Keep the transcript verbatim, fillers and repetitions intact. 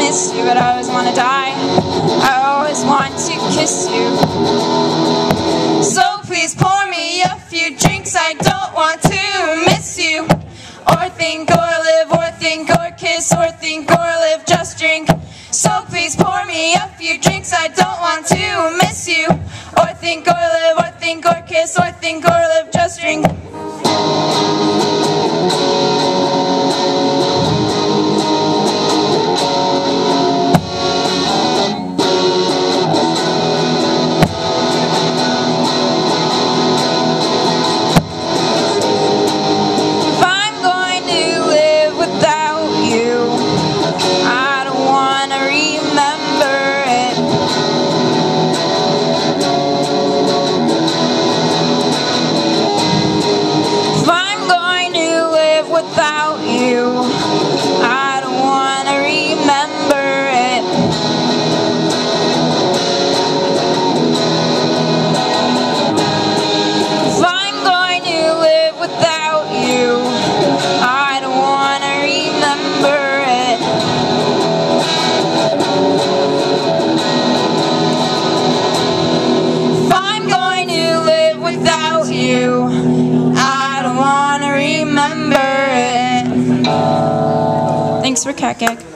miss you, but I always want to die. I always want to kiss you. So please pour me a few drinks. I don't want to miss you, or think, or live, or think, or kiss, or think, or live, just drink. So please pour me a few drinks. I don't want to miss you, or think, or live, or think, or kiss, or think, or live, just drink. Thanks for Cat Gag.